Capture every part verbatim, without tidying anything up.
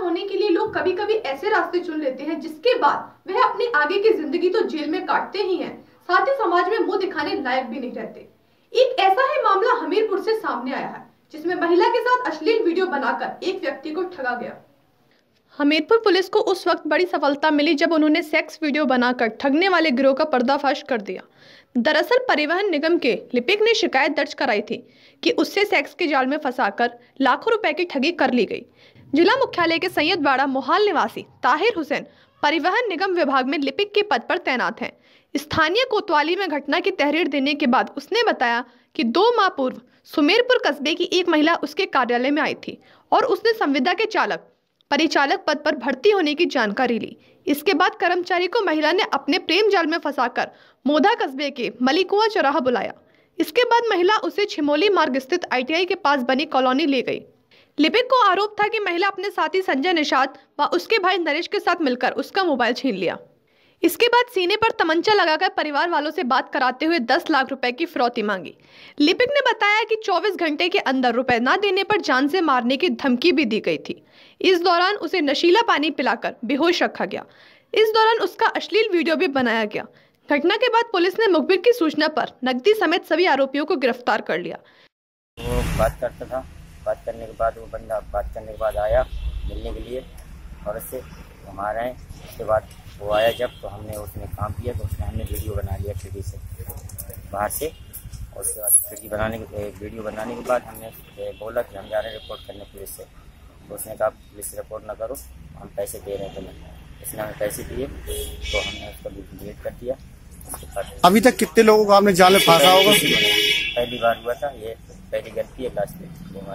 होने के लिए लोग कभी कभी ऐसे रास्ते चुन लेते हैं जिसके बाद वह अपनी आगे की जिंदगी तो जेल में काटते ही हैं, साथ ही समाज में मुंह दिखाने लायक भी नहीं रहते। एक ऐसा ही मामला हमीरपुर से सामने आया है, जिसमें महिला के साथ अश्लील वीडियो बनाकर एक व्यक्ति को ठगा गया। हमीरपुर पुलिस को उस वक्त बड़ी सफलता मिली जब उन्होंने सेक्स वीडियो बनाकर ठगने वाले गिरोह का पर्दाफाश कर दिया। दरअसल परिवहन निगम के लिपिक ने शिकायत दर्ज कराई थी कि उससे सेक्स के जाल में फंसाकर लाखों रुपए की ठगी कर ली गई। जिला मुख्यालय के सैयदवाड़ा मोहाल निवासी ताहिर हुसैन परिवहन निगम विभाग में लिपिक के पद पर तैनात हैं। स्थानीय कोतवाली में घटना की तहरीर देने के बाद उसने बताया कि दो माह पूर्व सुमेरपुर कस्बे की एक महिला उसके कार्यालय में आई थी और उसने संविदा के चालक परिचालक पद पर भर्ती होने की जानकारी ली। इसके बाद कर्मचारी को महिला ने अपने प्रेम जाल में फंसाकर मोधा कस्बे के मलिकुआ चौराहा बुलाया। इसके बाद महिला उसे छिमोली मार्ग स्थित आई टी आई के पास बनी कॉलोनी ले गई। लिपिक को आरोप था कि महिला अपने साथी संजय निषाद व उसके भाई नरेश के साथ मिलकर उसका मोबाइल छीन लिया। इसके बाद सीने पर तमंचा लगाकर परिवार वालों से बात कराते हुए दस लाख रुपए की फिरौती मांगी। लिपिक ने बताया कि चौबीस घंटे के अंदर रुपए ना देने पर जान से मारने की धमकी भी दी गई थी। इस दौरान उसे नशीला पानी पिलाकर बेहोश रखा गया। इस दौरान उसका अश्लील वीडियो भी बनाया गया। घटना के बाद पुलिस ने मुखबिर की सूचना पर नकदी समेत सभी आरोपियों को गिरफ्तार कर लिया। वो बात करता था, बात करने के बाद वो बंदा बात करने के बाद आया मिलने के लिए और उससे हमारे उसके बाद वो आया जब तो हमने उसने काम किया तो उसने हमने वीडियो बना लिया खिड़की से बाहर से। और उसके बाद खिड़की बनाने के वीडियो बनाने के बाद हमने बोला कि हम जा रहे हैं रिपोर्ट करने पुलिस से। तो उसने कहा पुलिस रिपोर्ट ना करो, हम पैसे दे रहे हैं तुम्हें। इसने हमें पैसे दिए तो हमने उसको डिलीट कर दिया। अभी तक कितने लोगों को आपने जाल में फांसा होगा? पहली बार हुआ था, ये पहली गलती है लास्ट में।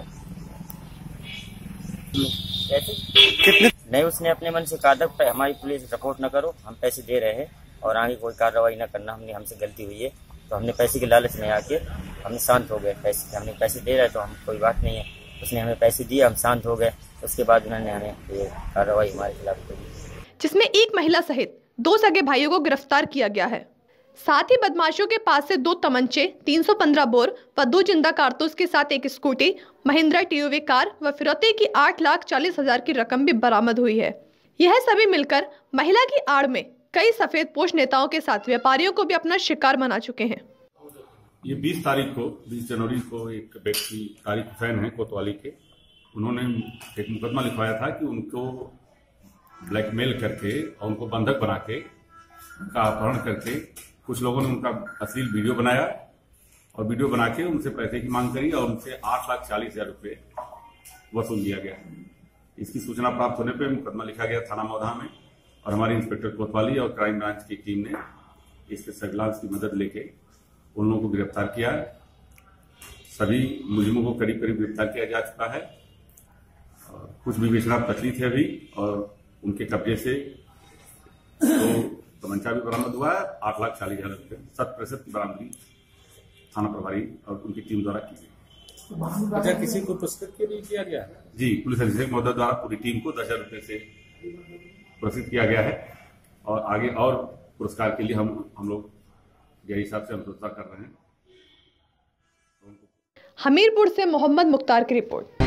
कितने नहीं, उसने अपने मन से कहा था हमारी पुलिस रिपोर्ट न करो, हम पैसे दे रहे हैं और आगे कोई कार्रवाई न करना, हमने हमसे गलती हुई है। तो हमने पैसे के लालच में आके हमने शांत हो गए। पैसे हमने पैसे दे रहे हैं तो हम कोई बात नहीं है। उसने हमें पैसे दिए, हम शांत हो गए। उसके बाद उन्होंने हमें ये कार्रवाई हमारे खिलाफ की, जिसमें एक महिला सहित दो सगे भाइयों को गिरफ्तार किया गया है। साथ ही बदमाशों के पास से दो तमंचे, तीन सौ पंद्रह बोर व दो जिंदा कारतूस के साथ एक स्कूटी, महिंद्रा टीयूवी कार व फिरौती की आठ लाख चालीस हजार की रकम भी बरामद हुई है। यह सभी मिलकर महिला की आड़ में कई सफेद पोश नेताओं के साथ व्यापारियों को भी अपना शिकार बना चुके हैं। ये बीस तारीख को बीस जनवरी को एक व्यक्ति तारिक हुसैन है कोतवाली के, उन्होंने एक मुकदमा लिखवाया था कि उनको ब्लैकमेल करके और उनको बंधक बना के उनका अपहरण करके कुछ लोगों ने उनका अश्लील वीडियो बनाया और वीडियो बना के उनसे पैसे की मांग करी और उनसे आठ लाख चालीस हजार रुपये वसूल लिया गया। इसकी सूचना प्राप्त होने पर मुकदमा लिखा गया थाना मौधा में और हमारे इंस्पेक्टर कोतवाली और क्राइम ब्रांच की टीम ने इसके सर्विलांस की मदद लेके उन लोगों को गिरफ्तार किया है। सभी मुलजिमों को करीब करीब गिरफ्तार किया जा चुका है। और कुछ विवेचना प्रचलित है अभी और उनके कब्जे से तो तमंचा भी बरामद हुआ है। आठ लाख चालीस हजार रुपये शत प्रतिशत की बरामदगी थाना प्रभारी और उनकी टीम द्वारा की गई। अच्छा, किसी को पुरस्कृत के लिए किया गया? जी, पुलिस अधीक्षक महोदय द्वारा पूरी टीम को दस हजार रुपये से पुरस्कृत किया गया है और आगे और पुरस्कार के लिए हम हम लोग यही हिसाब से अनुशंसा कर रहे हैं। हमीरपुर से मोहम्मद मुख्तार की रिपोर्ट।